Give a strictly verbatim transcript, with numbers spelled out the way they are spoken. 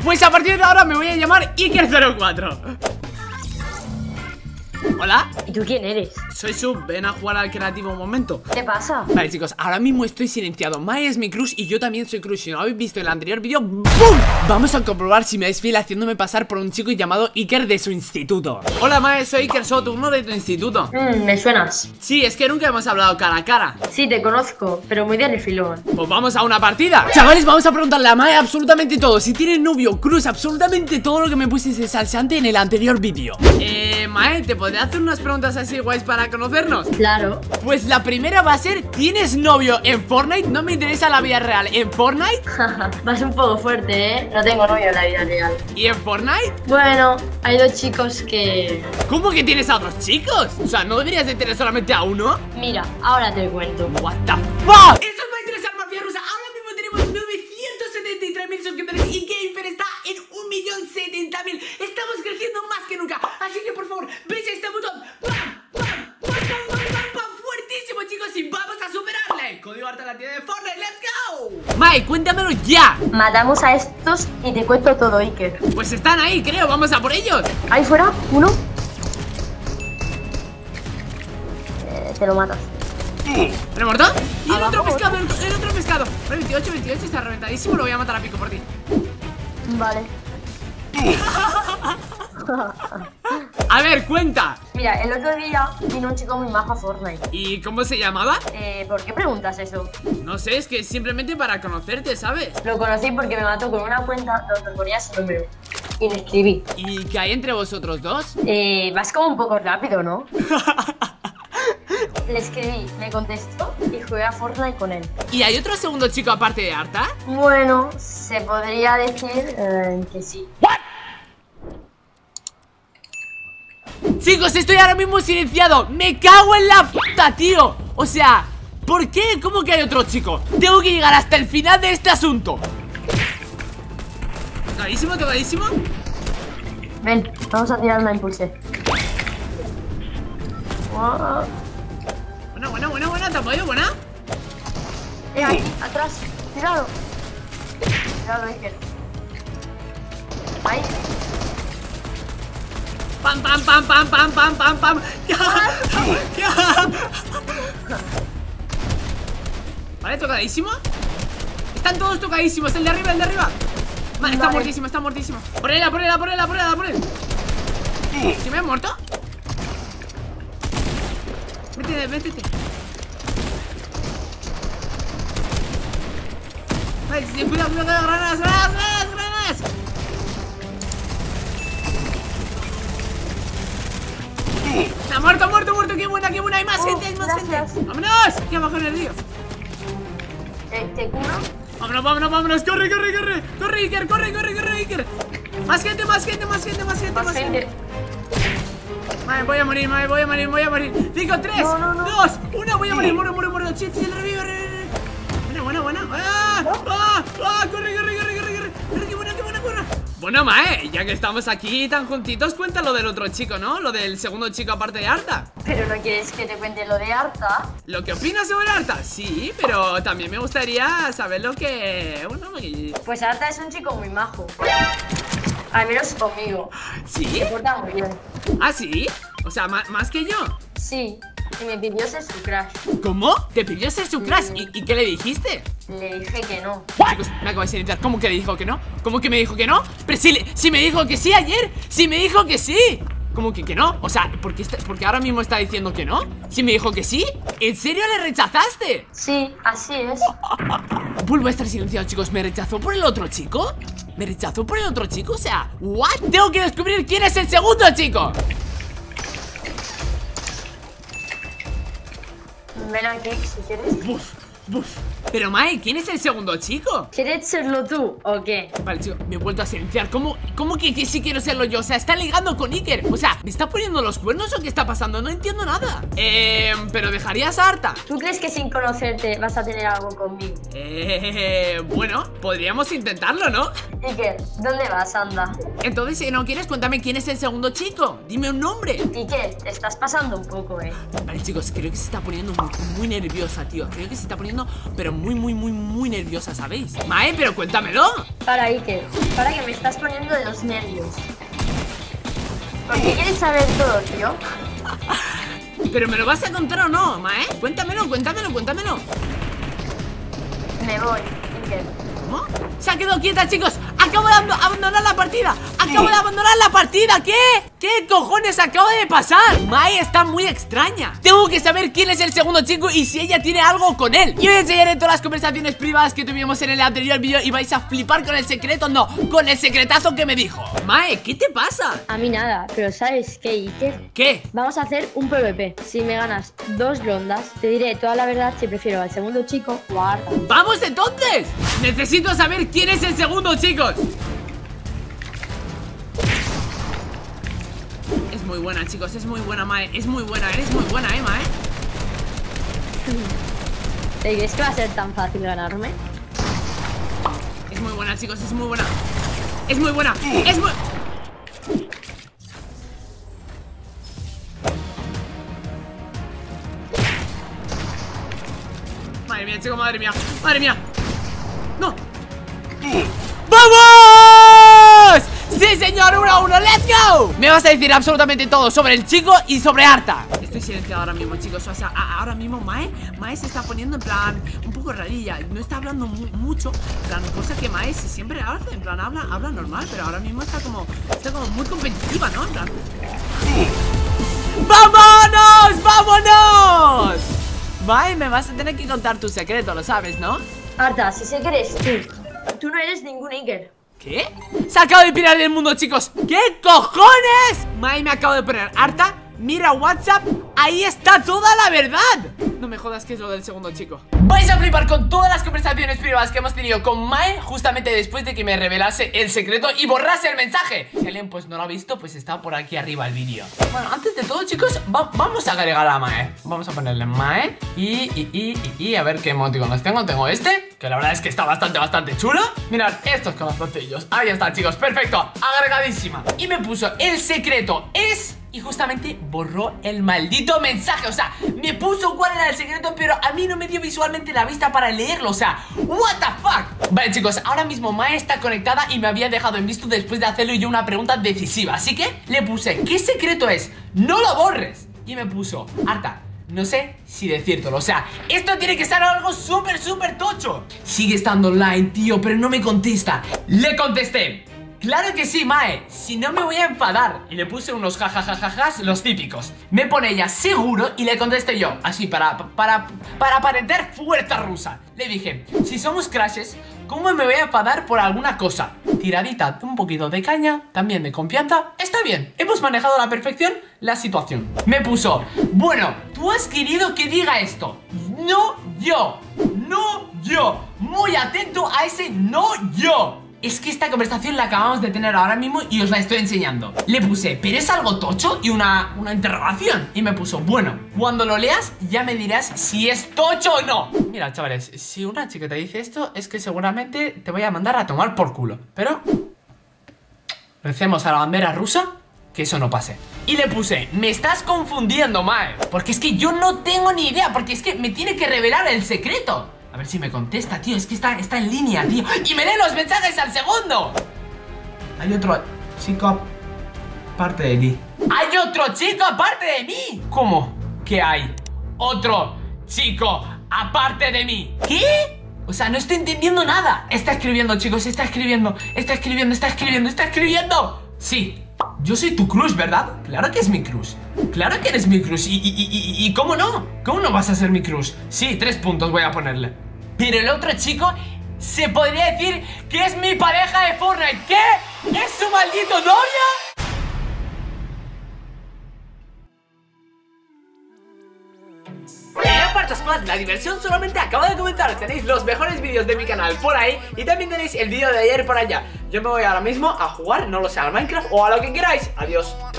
Pues a partir de ahora me voy a llamar Iker cero cuatro. Hola. ¿Y tú quién eres? Soy Sub, ven a jugar al creativo un momento. ¿Qué pasa? Vale, chicos, ahora mismo estoy silenciado. Mae es mi crush y yo también soy crush. Si no habéis visto el anterior vídeo, ¡bum! Vamos a comprobar si me es fiel haciéndome pasar por un chico llamado Iker de su instituto. Hola, Mae, soy Iker Soto, uno de tu instituto. Mmm, me suenas. Sí, es que nunca hemos hablado cara a cara. Sí, te conozco, pero muy de refilón. Pues vamos a una partida. Chavales, vamos a preguntarle a Mae absolutamente todo. Si tiene novio, crush, absolutamente todo lo que me pusiste salsante en el anterior vídeo. Eh, Mae, ¿te podría hacer unas preguntas así guays para conocernos? Claro. Pues la primera va a ser, ¿tienes novio en Fortnite? No me interesa la vida real. ¿En Fortnite? Vas un poco fuerte, ¿eh? No tengo novio en la vida real. ¿Y en Fortnite? Bueno, hay dos chicos que... ¿Cómo que tienes a otros chicos? O sea, ¿no deberías de tener solamente a uno? Mira, ahora te cuento. What the fuck? Esto os va a interesar, mafia rusa. Ahora mismo tenemos novecientos setenta y tres mil suscriptores y Gamefair está en un millón setenta mil. Estamos creciendo más que nunca. Así que por favor, veis este botón. ¡Pam! ¡Pam! ¡Pam! ¡Pam! ¡Pam! ¡Pam! Fuertísimo, chicos, y vamos a superarle. Código Arta en la tienda de Fortnite. ¡Let's go! Mai, cuéntamelo ya. Matamos a estos y te cuento todo, Iker. Pues están ahí, creo. Vamos a por ellos. Ahí fuera, uno. Eh, te lo matas. ¿Me lo muerto? Y el Abajo, otro pescado, el, el otro pescado. Vale, veintiocho, veintiocho, está reventadísimo. Lo voy a matar a pico por ti. Vale. A ver, cuenta. Mira, el otro día vino un chico muy majo a Fortnite. ¿Y cómo se llamaba? Eh, ¿por qué preguntas eso? No sé, es que simplemente para conocerte, ¿sabes? Lo conocí porque me mató con una cuenta donde ponía su número. Y le escribí. ¿Y qué hay entre vosotros dos? Eh, vas como un poco rápido, ¿no? Le escribí, me contestó y jugué a Fortnite con él. ¿Y hay otro segundo chico aparte de Arta? Bueno, se podría decir eh, que sí. Chicos, estoy ahora mismo silenciado. Me cago en la puta, tío. O sea, ¿por qué? ¿Cómo que hay otro chico? Tengo que llegar hasta el final de este asunto. ¿Tocadísimo, tocadísimo? Ven, vamos a tirar una impulse. Wow. Buena, buena, buena, buena. ¿Te apoyo? ¿Buena? Eh, ahí, atrás, tirado. Tirado, Iker. Ahí. Pam, pam, pam, pam, pam, pam, pam, pam. ¡Ya! ¡Ya! Vale, tocadísimo. Están todos tocadísimos. El de arriba, el de arriba. Vale, está Vale. muertísimo, está muertísimo. Por él, por él, por él, por él, por él. ¿Sí me he muerto? Métete, métete. Vale, sí, cuidado, cuidado, granadas, granadas, granadas, granadas. Está muerto, muerto, muerto. Qué buena, qué buena. Hay más Oh, gente, hay más gracias. gente. ¡Vámonos! Aquí abajo en el río. ¿Te, te curo? Vámonos, vámonos, vámonos. Corre, corre, corre. Corre, Iker, corre, corre, corre, Iker. Más gente, más gente, más gente, más gente, Más más gente. gente. Madre, voy a morir, madre, voy a morir, voy a morir. Cinco, tres, No, no, no. dos, uno, voy a morir, muero, muero, muero. Chit, chit, revive, revive. Buena, buena, buena. ¡Ah! ¡Ah! ¡Ah! Corre, corre, corre, corre, corre. Corre, qué buena, qué buena, qué buena. Bueno, Mae, ya que estamos aquí tan juntitos, cuenta lo del otro chico, ¿no? Lo del segundo chico aparte de Arta. ¿Pero no quieres que te cuente lo de Arta? ¿Lo que opinas sobre Arta? Sí, pero también me gustaría saber lo que... Bueno, lo que... Pues Arta es un chico muy majo. Al menos conmigo. ¿Sí? Se porta muy bien. ¿Ah, sí? O sea, ¿más, más que yo? Sí, y me pidió ser su crush. ¿Cómo? ¿Te pidió ser su crush? ¿Y, y qué le dijiste? Le dije que no. Chicos, me acabo de silenciar. ¿Cómo que le dijo que no? ¿Cómo que me dijo que no? Pero si, le- si me dijo que sí ayer. Si me dijo que sí. ¿Cómo que que no? O sea, ¿por qué, está- por qué ahora mismo está diciendo que no? Si me dijo que sí. ¿En serio le rechazaste? Sí, así es. Vuelvo a estar silenciado, chicos. ¿Me rechazó por el otro chico? ¿Me rechazó por el otro chico? O sea, ¿what? Tengo que descubrir quién es el segundo chico. Ven aquí si quieres. Buf, buf. Pero Mae, ¿quién es el segundo chico? ¿Quieres serlo tú o qué? Vale, chicos, me he vuelto a silenciar. ¿Cómo, cómo que, que sí quiero serlo yo? O sea, está ligando con Iker. O sea, ¿me está poniendo los cuernos o qué está pasando? No entiendo nada. Eh, pero dejarías a Arta. ¿Tú crees que sin conocerte vas a tener algo conmigo? Eh, bueno, podríamos intentarlo, ¿no? Iker, ¿dónde vas, anda? Entonces, si no quieres, cuéntame quién es el segundo chico. Dime un nombre. Iker, te estás pasando un poco, eh. Vale, chicos, creo que se está poniendo muy, muy nerviosa, tío. Creo que se está poniendo, pero muy, muy, muy, muy nerviosa, ¿sabéis? Mae, pero cuéntamelo. Para, Iker, para que me estás poniendo de los nervios. ¿Por qué quieres saber todo, tío? ¿Pero me lo vas a contar o no, Mae? Cuéntamelo, cuéntamelo, cuéntamelo. Me voy, Iker. ¿Cómo? Se ha quedado quieta, chicos. Acabo de ab- abandonar la partida. Acabo de abandonar la partida. ¿Qué? ¿Qué cojones acaba de pasar? Mae está muy extraña. Tengo que saber quién es el segundo chico y si ella tiene algo con él. Y os enseñaré todas las conversaciones privadas que tuvimos en el anterior vídeo. Y vais a flipar con el secreto. No, con el secretazo que me dijo. Mae, ¿qué te pasa? A mí nada, pero ¿sabes qué, Iker? ¿Qué? Vamos a hacer un PvP. Si me ganas dos rondas, te diré toda la verdad si prefiero al segundo chico o a Arta. ¡Vamos entonces! Necesito saber quién es el segundo, chicos. Es muy buena, chicos, es muy buena, Mae. Es muy buena, eres muy buena, eh, Mae. ¿Te crees que va a ser tan fácil ganarme? Es muy buena, chicos, es muy buena. Es muy buena, es muy... Madre mía, chicos, madre mía, madre mía. ¡No! ¡Vamos! ¡Sí, señor! ¡uno a uno! ¡Let's go! Me vas a decir absolutamente todo sobre el chico y sobre Arta. Estoy silenciado ahora mismo, chicos. O sea, a- ahora mismo Mae Mae se está poniendo en plan un poco rarilla. No está hablando mu mucho. En plan, cosa que Mae siempre hace. En plan, habla, habla normal. Pero ahora mismo está como Está como muy competitiva, ¿no? En plan... ¡Vámonos! ¡Vámonos! Mae, me vas a tener que contar tu secreto, lo sabes, ¿no? Arta, si sé que eres tú, tú no eres ningún Iker. ¿Qué? Se acaba de pirar del mundo, chicos. ¿Qué cojones? Mai me acabo de poner Arta. Mira WhatsApp. Ahí está toda la verdad. No me jodas que es lo del segundo chico. Vais a flipar con todas las conversaciones privadas que hemos tenido con Mae justamente después de que me revelase el secreto y borrase el mensaje. Si alguien pues no lo ha visto, pues está por aquí arriba el vídeo. Bueno, antes de todo, chicos, va vamos a agregar a Mae. Vamos a ponerle Mae y, y, y, y, y a ver qué emoticonos tengo. Tengo este, que la verdad es que está bastante, bastante chulo. Mirad, estos corazoncillos. Ahí está, chicos, perfecto, agregadísima. Y me puso el secreto es... Y justamente borró el maldito mensaje. O sea, me puso cuál era el secreto, pero a mí no me dio visualmente la vista para leerlo. O sea, what the fuck. Vale, chicos, ahora mismo Mae está conectada y me había dejado en visto después de hacerle yo una pregunta decisiva. Así que le puse, ¿qué secreto es? ¡No lo borres! Y me puso, Arta, no sé si decírtelo. O sea, esto tiene que ser algo súper, súper tocho. Sigue estando online, tío, pero no me contesta. Le contesté, claro que sí, Mae, si no me voy a enfadar. Y le puse unos jajajajajas, los típicos. Me pone ella, seguro, y le contesté yo, así, para, para, para aparentar fuerza rusa. Le dije, si somos crashes, ¿cómo me voy a enfadar por alguna cosa? Tiradita, un poquito de caña, también de confianza. Está bien, hemos manejado a la perfección la situación. Me puso, bueno, tú has querido que diga esto. No yo, no yo. Muy atento a ese no yo. Es que esta conversación la acabamos de tener ahora mismo y os la estoy enseñando. Le puse, ¿pero es algo tocho? Y una, una interrogación. Y me puso, bueno, cuando lo leas ya me dirás si es tocho o no. Mira, chavales, si una chica te dice esto, es que seguramente te voy a mandar a tomar por culo. Pero recemos a la bandera rusa que eso no pase. Y le puse, me estás confundiendo, Mae, porque es que yo no tengo ni idea, porque es que me tiene que revelar el secreto. A ver si me contesta, tío, es que está, está en línea, tío. ¡Y me lee los mensajes al segundo! Hay otro chico aparte de ti. ¡Hay otro chico aparte de mí! ¿Cómo? ¿Qué hay? Otro chico aparte de mí. ¿Qué? O sea, no estoy entendiendo nada. Está escribiendo, chicos, está escribiendo. Está escribiendo, está escribiendo, está escribiendo. Sí, yo soy tu crush, ¿verdad? Claro que es mi crush. Claro que eres mi crush. ¿Y, y, y, y cómo no? ¿Cómo no vas a ser mi crush? Sí, tres puntos voy a ponerle. Pero el otro chico se podría decir que es mi pareja de Fortnite. ¿Qué? ¿Es su maldito novio? En Aparto Squad, la diversión solamente acaba de comenzar. Tenéis los mejores vídeos de mi canal por ahí. Y también tenéis el vídeo de ayer por allá. Yo me voy ahora mismo a jugar, no lo sé, al Minecraft o a lo que queráis. Adiós.